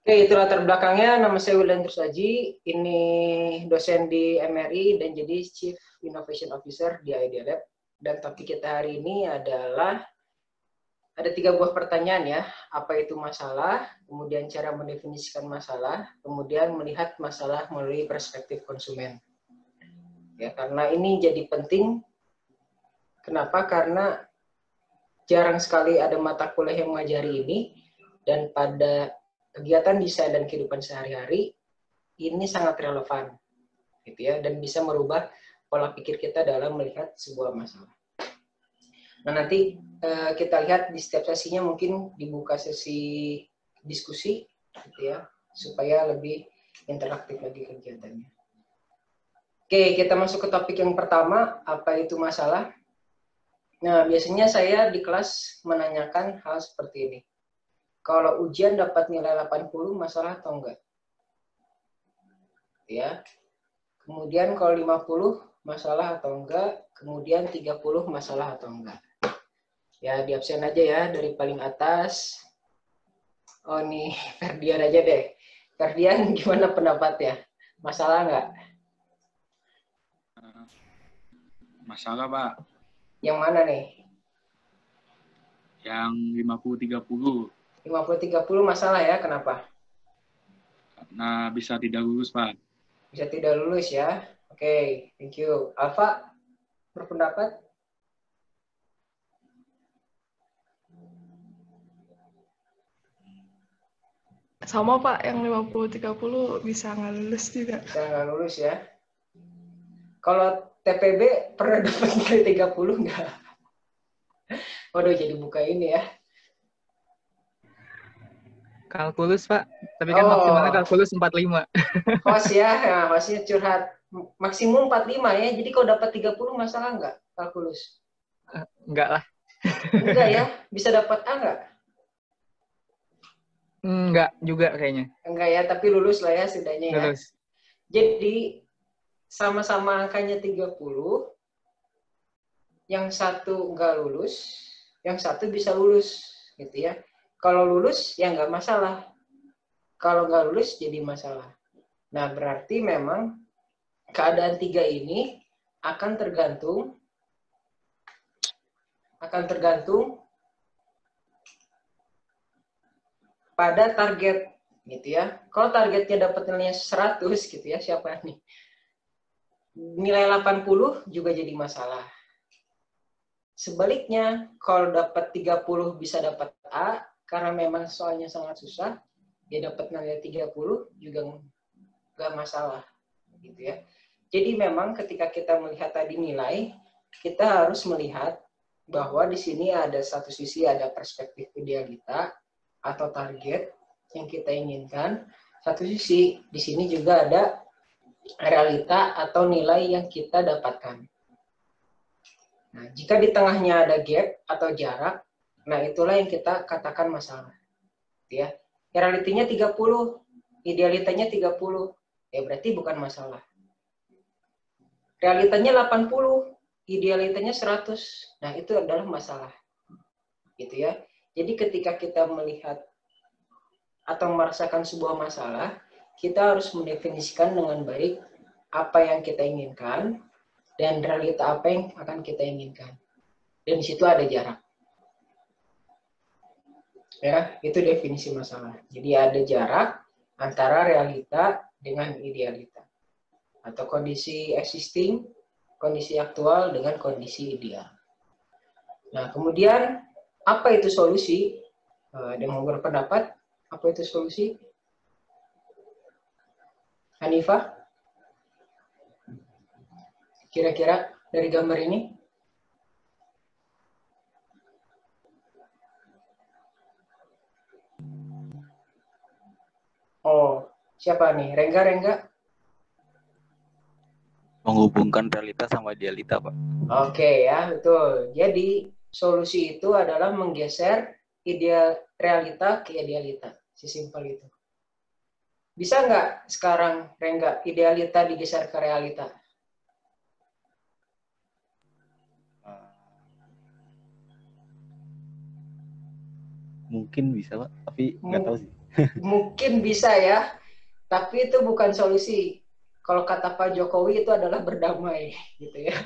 Oke, itu latar belakangnya. Nama saya Wildan Trusaji. Ini dosen di MRI dan jadi Chief Innovation Officer di Idea Lab. Dan topik kita hari ini adalah ada 3 buah pertanyaan ya. Apa itu masalah, kemudian cara mendefinisikan masalah, kemudian melihat masalah melalui perspektif konsumen. Ya, karena ini jadi penting. Kenapa? Karena jarang sekali ada mata kuliah yang mengajari ini, dan pada kegiatan desain dan kehidupan sehari-hari ini sangat relevan, gitu ya, dan bisa merubah pola pikir kita dalam melihat sebuah masalah. Nah, nanti kita lihat di setiap sesinya mungkin dibuka sesi diskusi, gitu ya, supaya lebih interaktif lagi kegiatannya. Oke, kita masuk ke topik yang pertama, apa itu masalah? Nah, biasanya saya di kelas menanyakan hal seperti ini. Kalau ujian dapat nilai 80, masalah atau enggak? Ya. Kemudian kalau 50, masalah atau enggak? Kemudian 30, masalah atau enggak? Ya, di absen aja ya, dari paling atas. Oh, nih, Ferdian aja deh. Ferdian, gimana pendapatnya? Masalah enggak? Masalah, Pak. Yang mana nih? Yang 50-30. 50-30 masalah ya, kenapa? Karena bisa tidak lulus, Pak. Bisa tidak lulus ya. Oke, thank you. Alfa, berpendapat? Sama Pak, yang 50-30 bisa nggak lulus juga. Bisa nggak lulus ya. Kalau TPB pernah dapat nilai 30 nggak? Waduh, jadi buka ini ya. Kalkulus, Pak. Tapi kan maksimalnya kalkulus 45. Hos ya, nah, hosnya curhat. Maksimum 45 ya, jadi kalau dapat 30 masalah nggak kalkulus? Enggak lah. Enggak ya, bisa dapat A nggak? Enggak juga kayaknya. Enggak ya, tapi lulus lah ya setidaknya ya. Lulus. Jadi, sama-sama angkanya 30, yang satu nggak lulus, yang satu bisa lulus, gitu ya. Kalau lulus, ya nggak masalah. Kalau nggak lulus, jadi masalah. Nah, berarti memang keadaan 3 ini akan tergantung pada target, gitu ya. Kalau targetnya dapat nilainya 100, gitu ya, siapa nih? Nilai 80 juga jadi masalah. Sebaliknya, kalau dapat 30 bisa dapat A, karena memang soalnya sangat susah, dia dapat nilai 30 juga nggak masalah, gitu ya. Jadi memang ketika kita melihat tadi nilai, kita harus melihat bahwa di sini ada satu sisi ada perspektif idealita atau target yang kita inginkan. Satu sisi di sini juga ada realita atau nilai yang kita dapatkan. Nah, jika di tengahnya ada gap atau jarak, nah itulah yang kita katakan masalah. Ya. Realitinya 30, idealitanya 30, ya berarti bukan masalah. Realitanya 80, idealitanya 100. Nah, itu adalah masalah. Gitu ya. Jadi ketika kita melihat atau merasakan sebuah masalah, kita harus mendefinisikan dengan baik apa yang kita inginkan dan realita apa yang akan kita inginkan. Dan di situ ada jarak. Ya, itu definisi masalah. Jadi ada jarak antara realita dengan idealita. Atau kondisi existing, kondisi aktual dengan kondisi ideal. Nah, kemudian apa itu solusi? Ada yang mau berpendapat? Apa itu solusi? Hanifah? Kira-kira dari gambar ini? Oh, siapa nih? Rengga? Menghubungkan realita sama idealita, Pak. Oke ya, betul. Jadi solusi itu adalah menggeser realita ke idealita. Sesimpel itu. Bisa nggak sekarang, Rengga, idealita digeser ke realita? Mungkin bisa Pak, tapi nggak tahu sih. Mungkin bisa ya, tapi itu bukan solusi. Kalau kata Pak Jokowi itu adalah berdamai, gitu ya.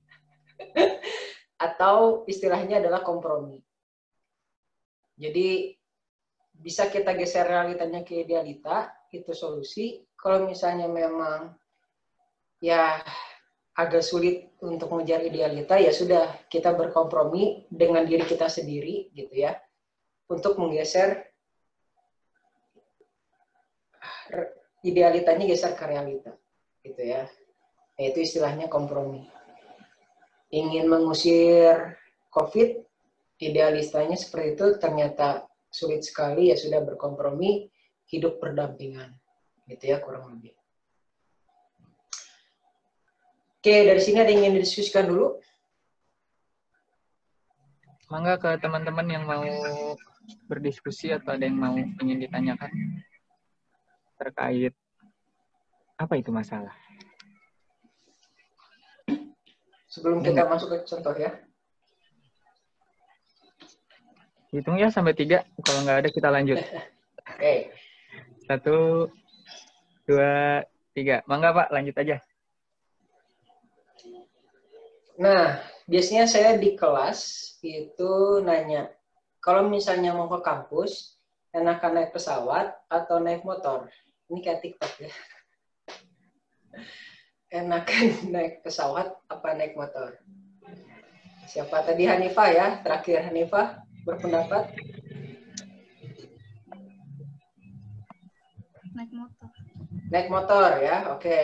Atau istilahnya adalah kompromi. Jadi bisa kita geser realitanya ke idealita, itu solusi. Kalau misalnya memang ya agak sulit untuk mengejar idealita, ya sudah kita berkompromi dengan diri kita sendiri, gitu ya, untuk menggeser idealitanya geser ke realita, gitu ya. Yaitu istilahnya kompromi. Ingin mengusir COVID, idealistanya seperti itu, ternyata sulit sekali, ya sudah berkompromi, hidup berdampingan, gitu ya kurang lebih. Oke, dari sini ada yang ingin didiskusikan dulu? Mangga ke teman-teman yang mau berdiskusi atau ada yang mau ingin ditanyakan terkait apa itu masalah. Sebelum kita masuk ke contoh ya. Hitung ya sampai 3, kalau nggak ada kita lanjut. Oke. 1, 2, 3. Mangga Pak, lanjut aja. Nah, biasanya saya di kelas itu nanya, kalau misalnya mau ke kampus, enakan naik pesawat atau naik motor? Ini kayak TikTok ya. Enakan naik pesawat apa naik motor? Siapa tadi? Hanifah ya, terakhir Hanifah berpendapat? Naik motor. Naik motor ya, oke.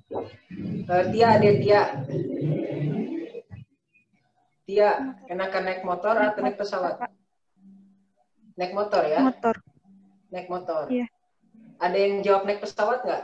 Tia, enakan naik motor atau naik pesawat? Naik motor ya? Motor. Naik motor. Iya. Ada yang jawab naik pesawat nggak?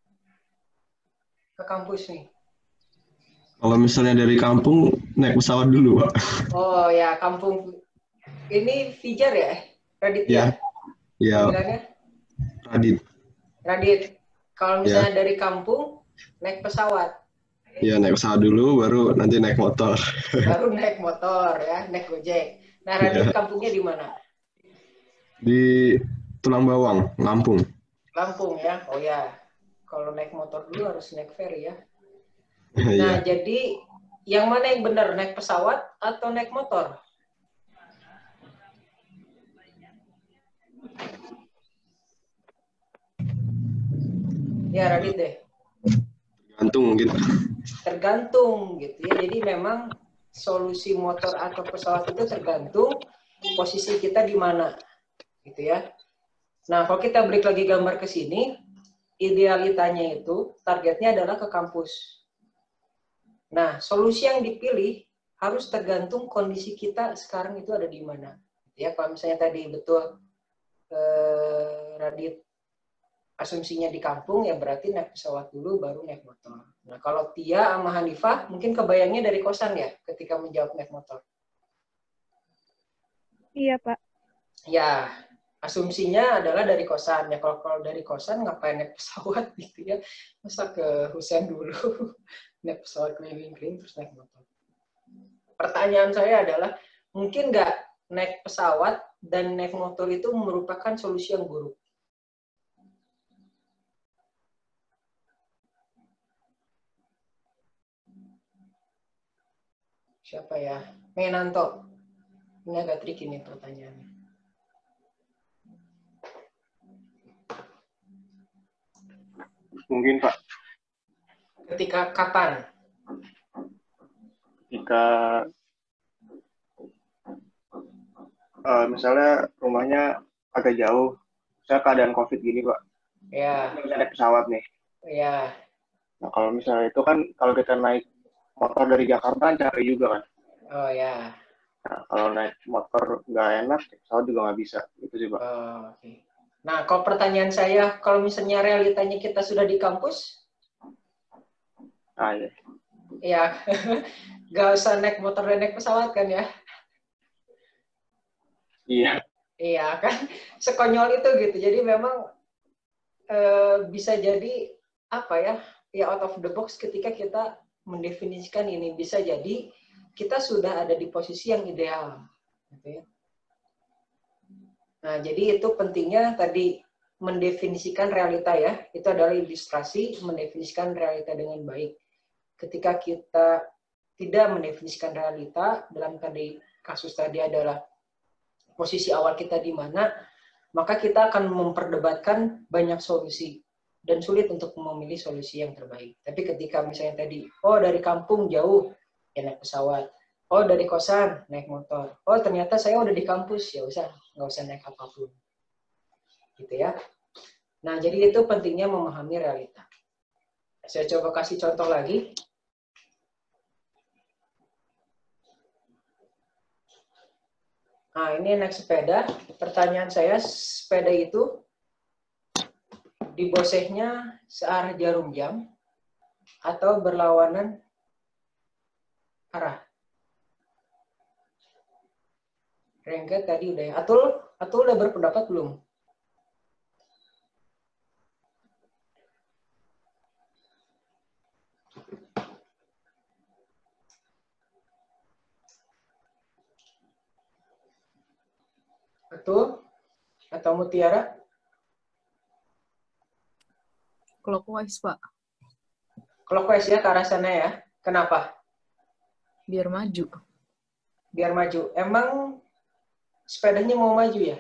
Ke kampus nih. Kalau misalnya dari kampung, naik pesawat dulu, Pak. Oh ya, kampung. Ini Fijar ya? Radit ya? Iya, Panggilannya? Radit. Kalau misalnya dari kampung, naik pesawat. Iya, naik pesawat dulu, baru nanti naik motor. Baru naik motor ya, naik Gojek. Nah, Radit kampungnya di mana? Di Tulang Bawang, Lampung. Lampung ya? Oh ya. Kalau naik motor dulu harus naik ferry ya. Iya. Nah, jadi yang mana yang benar, naik pesawat atau naik motor? Ya, Radit deh. Tergantung mungkin. Tergantung gitu ya. Jadi memang solusi motor atau pesawat itu tergantung posisi kita di mana, gitu ya. Nah, kalau kita balik lagi gambar ke sini, idealitanya itu targetnya adalah ke kampus. Nah, solusi yang dipilih harus tergantung kondisi kita sekarang itu ada di mana. Ya, kalau misalnya tadi betul Radit asumsinya di kampung, ya berarti naik pesawat dulu baru naik motor. Nah, kalau Tia sama Hanifah mungkin kebayangnya dari kosan ya ketika menjawab naik motor. Iya, Pak. Ya, asumsinya adalah dari kosan. Ya, kalau dari kosan ngapain naik pesawat gitu ya. Masa ke Husein dulu naik pesawat keliling-keliling terus naik motor. Pertanyaan saya adalah, mungkin nggak naik pesawat dan naik motor itu merupakan solusi yang buruk? Siapa ya? Menanto. Ini agak tricky nih pertanyaannya. Mungkin Pak. Ketika kapan? Ketika misalnya rumahnya agak jauh, misalnya keadaan COVID gini Pak. Ya. Bisa naik pesawat nih. Ya. Nah kalau misalnya itu kan, kalau kita naik motor dari Jakarta kan capek juga kan. Oh ya. Nah, kalau naik motor nggak enak, pesawat juga nggak bisa. Itu sih Pak. Oh, okay. Nah, kalau pertanyaan saya, kalau misalnya realitanya kita sudah di kampus? Ah, iya. Ya, nggak usah naik motor dan naik pesawat kan ya? Iya. Iya kan, sekonyol itu gitu. Jadi memang bisa jadi apa ya? Ya out of the box ketika kita mendefinisikan ini. Bisa jadi kita sudah ada di posisi yang ideal, gitu ya. Nah, jadi itu pentingnya tadi mendefinisikan realita ya. Itu adalah ilustrasi mendefinisikan realita dengan baik. Ketika kita tidak mendefinisikan realita, dalam kasus tadi adalah posisi awal kita di mana, maka kita akan memperdebatkan banyak solusi dan sulit untuk memilih solusi yang terbaik. Tapi ketika misalnya tadi, oh dari kampung jauh, ya naik pesawat. Oh dari kosan, naik motor. Oh ternyata saya udah di kampus, ya nggak usah naik apapun. Gitu ya. Nah, jadi itu pentingnya memahami realita. Saya coba kasih contoh lagi. Nah, ini naik sepeda. Pertanyaan saya, sepeda itu di bosehnya searah jarum jam atau berlawanan arah? Rengga tadi udah ya. Atul udah berpendapat belum? Atul atau Mutiara? Clockwise, Pak. Clockwise ya, ke arah sana ya. Kenapa? Biar maju. Biar maju. Emang sepedanya mau maju ya?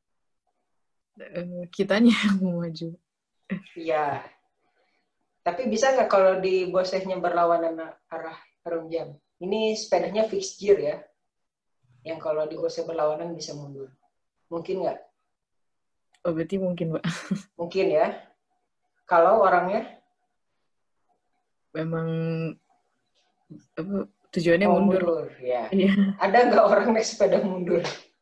Kitanya yang mau maju. Iya. Tapi bisa nggak kalau di bosehnya berlawanan arah jarum jam? Ini sepedanya fixed gear ya. Yang kalau di boseh berlawanan bisa mundur. Mungkin nggak? Oh, berarti mungkin, Pak. Mungkin ya. Kalau orangnya? Memang tujuannya mundur. Ya. Iya. Ada nggak orang naik sepeda mundur?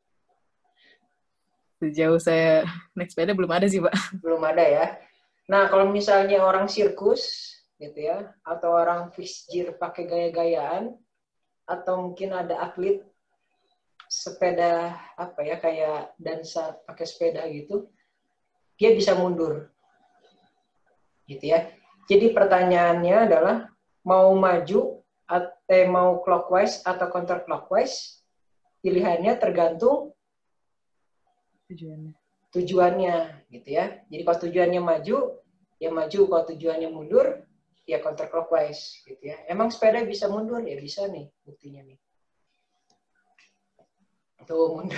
Sejauh saya naik sepeda belum ada sih, Pak. Belum ada ya. Nah, kalau misalnya orang sirkus, gitu ya, atau orang fixed gear pakai gaya-gayaan, atau mungkin ada atlet sepeda apa ya kayak dansa pakai sepeda gitu, dia bisa mundur, gitu ya. Jadi pertanyaannya adalah mau maju atau mau clockwise atau counterclockwise, pilihannya tergantung tujuannya, gitu ya. Jadi kalau tujuannya maju, ya maju. Kalau tujuannya mundur, ya counterclockwise, gitu ya. Emang sepeda bisa mundur? Ya bisa nih, buktinya nih. Tuh mundur.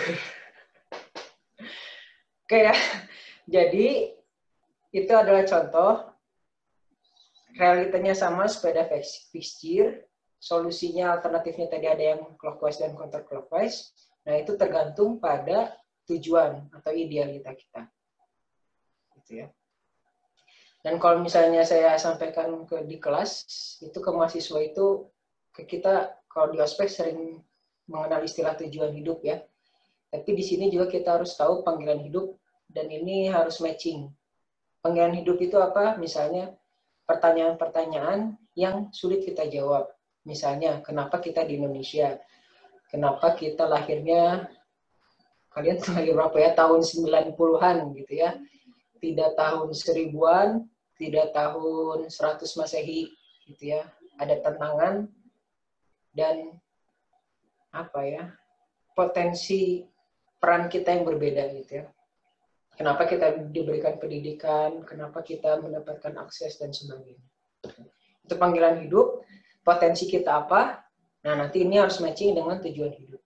Oke ya. Jadi itu adalah contoh. Realitanya sama, sepeda fixed gear. Solusinya alternatifnya tadi ada yang clockwise dan counterclockwise. Nah itu tergantung pada tujuan atau idealita kita. Gitu ya. Dan kalau misalnya saya sampaikan di kelas, itu ke mahasiswa itu, ke kita kalau di ospek sering mengenal istilah tujuan hidup ya. Tapi di sini juga kita harus tahu panggilan hidup, dan ini harus matching. Panggilan hidup itu apa? Misalnya pertanyaan-pertanyaan yang sulit kita jawab. Misalnya, kenapa kita di Indonesia? Kenapa kita lahirnya, kalian lahir berapa ya? Tahun 90-an gitu ya. Tidak tahun 1000-an, tidak tahun 100 Masehi gitu ya. Ada tantangan dan apa ya? Potensi peran kita yang berbeda gitu ya. Kenapa kita diberikan pendidikan, kenapa kita mendapatkan akses dan sebagainya. Itu panggilan hidup, potensi kita apa? Nah, nanti ini harus matching dengan tujuan hidup.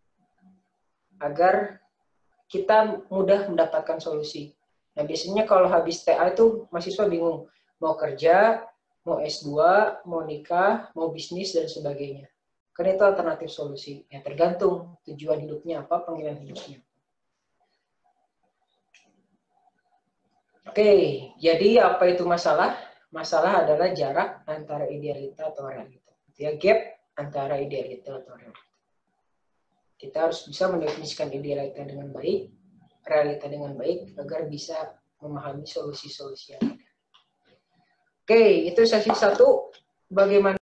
Agar kita mudah mendapatkan solusi. Nah, biasanya kalau habis TA itu mahasiswa bingung. Mau kerja, mau S2, mau nikah, mau bisnis, dan sebagainya. Karena itu alternatif solusi. Ya, tergantung tujuan hidupnya apa, panggilan hidupnya. Oke, jadi apa itu masalah? Masalah adalah jarak antara idealita atau realita. Ya, gap antara idealita atau realita. Kita harus bisa mendefinisikan idealita dengan baik, realita dengan baik, agar bisa memahami solusi-solusi yang ada. Oke, itu sesi 1. Bagaimana